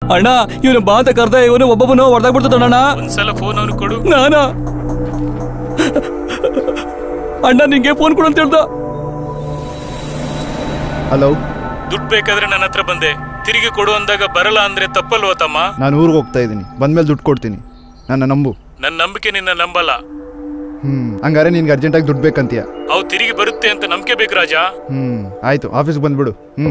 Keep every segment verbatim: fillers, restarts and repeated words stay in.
ಅಣ್ಣ ಇವನು ಬಾ ಅಂತ ಕರ್ದ ಇವನು ಒಬ್ಬೊಬ್ಬನು ಹೊಡೆದಾಗ್ಬಿಡ್ತಾನಣ್ಣ. ಒಂದ್ಸಲ ಫೋನ್ ಅವನು ಕೊಡು. ನಾನಾ ಅಣ್ಣ ನಿಂಗೆ ಫೋನ್ ಕೊಡು ಅಂತ ಹೇಳ್ದ. ಹಲೋ, ದುಡ್ಡು ಬೇಕಾದ್ರೆ ನನ್ನ ಹತ್ರ ಬಂದೆ, ತಿರುಗಿ ಕೊಡು ಅಂದಾಗ ಬರಲ್ಲ ಅಂದ್ರೆ ತಪ್ಪಲ್ವ ತಮ್ಮ? ನಾನು ಊರಿಗೆ ಹೋಗ್ತಾ ಇದ್ದೀನಿ, ಬಂದ್ಮೇಲೆ ದುಡ್ಡು ಕೊಡ್ತೀನಿ, ನನ್ನ ನಂಬು. ನನ್ನ ನಂಬಿಕೆ ನಿನ್ನ ನಂಬಲ್ಲ. ಹ್ಮ್ ಹಂಗಾರೆ ನಿನ್ಗೆ ಅರ್ಜೆಂಟಾಗಿ ದುಡ್ಡು ಬೇಕಂತೀಯ? ಅವು ತಿರುಗಿ ಬರುತ್ತೆ ಅಂತ ನಂಬಿಕೆ ಬೇಕು ರಾಜ. ಹ್ಮ್ ಆಯ್ತು, ಆಫೀಸ್ಗೆ ಬಂದ್ಬಿಡು. ಹ್ಮ್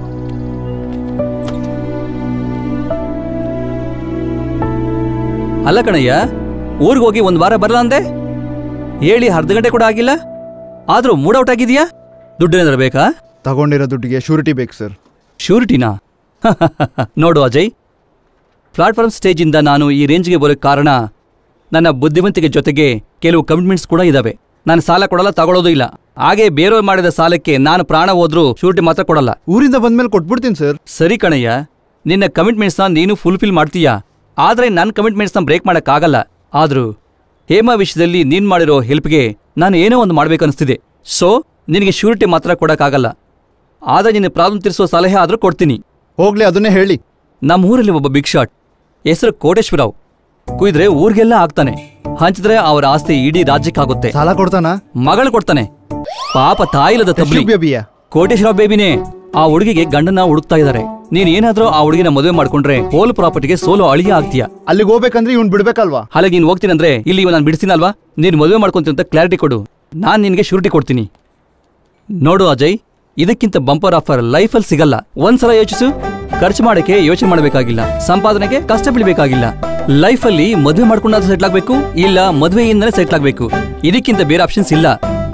ಅಲ್ಲ ಕಣಯ್ಯ, ಊರಿಗೆ ಹೋಗಿ ಒಂದ್ ವಾರ ಬರಲ್ಲ ಅಂದೆ, ಹೇಳಿ ಅರ್ಧ ಗಂಟೆ ಕೂಡ ಆಗಿಲ್ಲ, ಆದ್ರೂ ಮೂಡ್ ಔಟ್ ಆಗಿದೆಯಾ? ದುಡ್ಡೇನಾದ್ರೂ ಬೇಕಾ? ತಗೊಂಡಿರೋ ದುಡ್ಡಿಗೆ ಶ್ಯೂರಿಟಿ ಬೇಕು ಸರ್. ಶ್ಯೂರಿಟಿನಾ? ನೋಡು ಅಜಯ್, ಪ್ಲಾಟ್ಫಾರ್ಮ್ ಸ್ಟೇಜಿಂದ ನಾನು ಈ ರೇಂಜ್ಗೆ ಬರೋಕ್ಕೆ ಕಾರಣ ನನ್ನ ಬುದ್ಧಿವಂತಿಕೆ ಜೊತೆಗೆ ಕೆಲವು ಕಮಿಟ್ಮೆಂಟ್ಸ್ ಕೂಡ ಇದಾವೆ. ನಾನು ಸಾಲ ಕೊಡಲ್ಲ, ತಗೊಳ್ಳೋದು ಇಲ್ಲ. ಹಾಗೆ ಬೇರೆಯವ್ರು ಮಾಡಿದ ಸಾಲಕ್ಕೆ ನಾನು ಪ್ರಾಣ ಹೋದ್ರೂ ಶ್ಯೂರಿಟಿ ಮಾತ್ರ ಕೊಡಲ್ಲ. ಊರಿಂದ ಬಂದ್ಮೇಲೆ ಕೊಟ್ಬಿಡ್ತೀನಿ ಸರ್. ಸರಿ ಕಣಯ್ಯ, ನಿನ್ನ ಕಮಿಟ್ಮೆಂಟ್ಸ್ನ ನೀನು ಫುಲ್ಫಿಲ್ ಮಾಡ್ತೀಯಾ, ಆದರೆ ನನ್ನ ಕಮಿಟ್ಮೆಂಟ್ಸ್ನ ಬ್ರೇಕ್ ಮಾಡೋಕ್ಕಾಗಲ್ಲ. ಆದರೂ ಹೇಮಾ ವಿಷಯದಲ್ಲಿ ನೀನು ಮಾಡಿರೋ ಹೆಲ್ಪ್ಗೆ ನಾನು ಏನೋ ಒಂದು ಮಾಡಬೇಕನ್ನಿಸ್ತಿದೆ. ಸೊ ನಿನಗೆ ಶ್ಯೂರಿಟಿ ಮಾತ್ರ ಕೊಡೋಕ್ಕಾಗಲ್ಲ, ಆದರೆ ನಿನ್ನ ಪ್ರಾಬ್ಲಮ್ ತಿಳಿಸೋ ಸಲಹೆ ಆದರೂ ಕೊಡ್ತೀನಿ. ಹೋಗ್ಲಿ, ಅದನ್ನೇ ಹೇಳಿ. ನಮ್ಮ ಊರಲ್ಲಿ ಒಬ್ಬ ಬಿಗ್ ಶಾಟ್, ಹೆಸರು ಕೋಟೇಶ್ವರರಾವ್. ಕುಯ್ದ್ರೆ ಊರಿಗೆಲ್ಲ ಆಗ್ತಾನೆ, ಹಂಚಿದ್ರೆ ಅವರ ಆಸ್ತಿ ಇಡೀ ರಾಜ್ಯಕ್ಕಾಗುತ್ತೆ. ಸಾಲ ಕೊಡ್ತಾನ? ಮಗಳು ಕೊಡ್ತಾನೆ. ಪಾಪ ತಾಯಿಲ್ಲದ ತಬ್ಲಿ ಕೋಟೇಶ್ವರರಾವ್ ಬೇಬಿನೇ ಆ ಹುಡುಗಿಗೆ ಗಂಡನ ಹುಡುಕ್ತಾ ಇದ್ದಾರೆ. ನೀನ್ ಏನಾದ್ರೂ ಆ ಹುಡುಗಿನ ಮದುವೆ ಮಾಡ್ಕೊಂಡ್ರೆ ಹೋಲ್ ಪ್ರಾಪರ್ಟಿಗೆ ಸೋಲೋ ಅಳಿಯ ಆಗ್ತೀಯ. ಅಲ್ಲಿಗೆ ಹೋಗ್ಬೇಕಂದ್ರೆ ಇವ್ನು ಬಿಡ್ಬೇಕಲ್ವಾ? ಹಾಗೆ ನೀನ್ ಹೋಗ್ತೀನಂದ್ರೆ ಇಲ್ಲಿ ಇವ್ ನಾನು ಬಿಡಿಸ್ತೀನಲ್ವಾ? ನೀನ್ ಮದುವೆ ಮಾಡ್ಕೊಂತೀನಿ ಅಂತ ಕ್ಲಾರಿಟಿ ಕೊಡು, ನಾನ್ ನಿನ್ಗೆ ಶ್ಯೂರಿಟಿ ಕೊಡ್ತೀನಿ. ನೋಡು ಅಜಯ್, ಇದಕ್ಕಿಂತ ಬಂಪರ್ ಆಫರ್ ಲೈಫಲ್ಲಿ ಸಿಗಲ್ಲ. ಒಂದ್ಸಲ ಯೋಚಿಸು. ಖರ್ಚು ಮಾಡಕ್ಕೆ ಯೋಚನೆ ಮಾಡಬೇಕಾಗಿಲ್ಲ, ಸಂಪಾದನೆಗೆ ಕಷ್ಟ ಬೀಳಬೇಕಾಗಿಲ್ಲ. ಲೈಫಲ್ಲಿ ಮದುವೆ ಮಾಡ್ಕೊಂಡಾದ್ರೂ ಸೆಟ್ಲ್ ಆಗ್ಬೇಕು, ಇಲ್ಲ ಮದುವೆಯಿಂದನೇ ಸೆಟ್ಲ್ ಆಗ್ಬೇಕು. ಇದಕ್ಕಿಂತ ಬೇರೆ ಆಪ್ಷನ್ಸ್ ಇಲ್ಲ.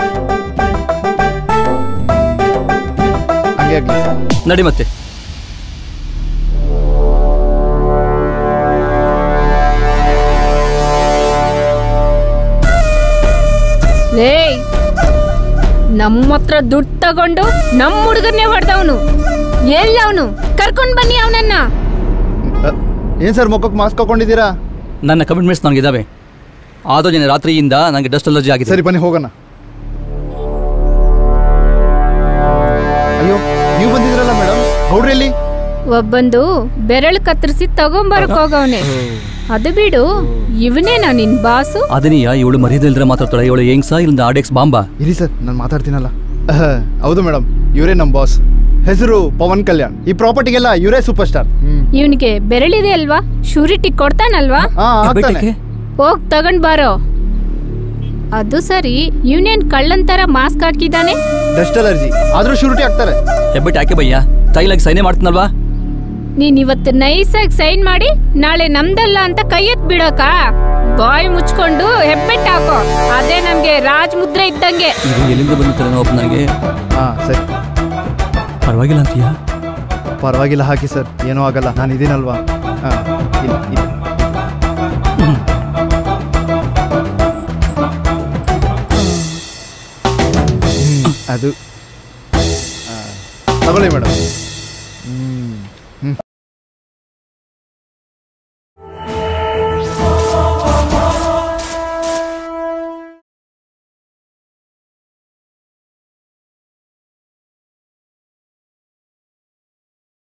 ನಡಿ ಮತ್ತೆ. ನಮ್ಮ ಹತ್ರ ದುಡ್ಡು ತಗೊಂಡು ನಮ್ಮ ಹುಡುಗನ್ನೇ ಹೊಡೆದವನು ಎಲ್ಲ, ಅವನು ಕರ್ಕೊಂಡ್ ಬನ್ನಿ ಅವನನ್ನ. ಏನ್ ಸರ್ ಮುಖಕ್ಕೆ ಮಾಸ್ಕ್ ಹಾಕೊಂಡಿದ್ದೀರಾ? ನನ್ನ ಕಮಿಟ್ಮೆಂಟ್ಸ್ ನನಗಿದಾವೆ, ಆದೋ ಜನ ರಾತ್ರಿಯಿಂದ ನನಗೆ ಡಸ್ಟ್ ಅಲರ್ಜಿ ಆಗಿದೆ. ಸರಿ ಬನ್ನಿ ಹೋಗೋಣ. ಅಯ್ಯೋ, ನೀವು ಬಂದಿದ್ರಲ್ಲ ಮೇಡಮ್, ಗೌಡ್ರಲ್ಲಿ ಒಬ್ಬಂದು ಬೆರಳು ಕತ್ತರಿಸಿ ತಗೊಂಬರಕ್ ಹೋಗವನೆ. ಅದು ಬಿಡು, ಇವನೇನಾ ನಿನ್ ಬಾಸು? ಅದನಿಯ ಇವಳು ಮರ್ಯಾದೆ ಮಾತಾಡ್ತಾಳೆ. ಇವಳು ಹೆಂಗ್ಸ ಇಲ್ಲಿಂದ ಆಡೆಕ್ಸ್ ಬಾಂಬಾ? ಇರಿ ಸರ್, ನಾನು ಮಾತಾಡ್ತೀನಲ್ಲ. ಹೌದು ಮೇಡಮ್, ಇವರೇ ನಮ್ ಬಾಸ್. ಹೆಸರು ಪವನ್ ಕಲ್ಯಾಣ್. ಈ ಪ್ರಾಪರ್ಟಿಗೆಲ್ಲ ಇವರೇ ಸೂಪರ್ ಸ್ಟಾರ್. ಇವನಿಗೆ ಬೆರಳಿದೆ ಅಲ್ವಾ, ಶ್ಯೂರಿಟಿ ಕೊಡ್ತಾನಲ್ವಾ? ಹೋಗ್ ತಗೊಂಡ್ ಬಾರೋ. ಅದು ಸರಿ, ಇವನೇನ್ ಕಳ್ಳಂತರ ಮಾಸ್ಕ್ ಹಾಕಿದಾನೆ? ಡಸ್ಟ್ ಅಲರ್ಜಿ ಆದ್ರೂ ಶ್ಯೂರಿಟಿ ಹಾಕ್ತಾರೆ. ಹೆಬ್ಬೆಟ್ ಯಾಕೆ ಭಯ್ಯ, ತೈಲಾಗಿ ಸೈನೆ ಮಾಡ್ತಾನಲ್ವಾ? ನೀನ್ ಇವತ್ತು ನೈಸಾಗಿ ಸೈನ್ ಮಾಡಿ ನಾಳೆ ನಮ್ದಲ್ಲ ಅಂತ ಕೈ ಎತ್ ಬಿಡೋಕ? ಬಾಯ್ ಮುಚ್ಕೊಂಡು ಹೆಬ್ಬೆಟ್ ಹಾಕೋ, ಅದೇ ನಮ್ಗೆ ರಾಜ್ ಮುದ್ರೆ ಇದ್ದಂಗೆ. ಎಲ್ಲಿಂದ ಬಂದಿರ್ತಾರೆ ಒಬ್ಬ ನನಗೆ? ಹಾ ಸರಿ, ಪರವಾಗಿಲ್ಲ ಅಂತೀಯಾ? ಪರವಾಗಿಲ್ಲ, ಹಾಕಿ ಸರ್, ಏನೂ ಆಗಲ್ಲ, ನಾನು ಇದೀನಲ್ವಾ. ಹಾ ಅದು ತಗೊಳ್ಳಿ ಮೇಡಮ್.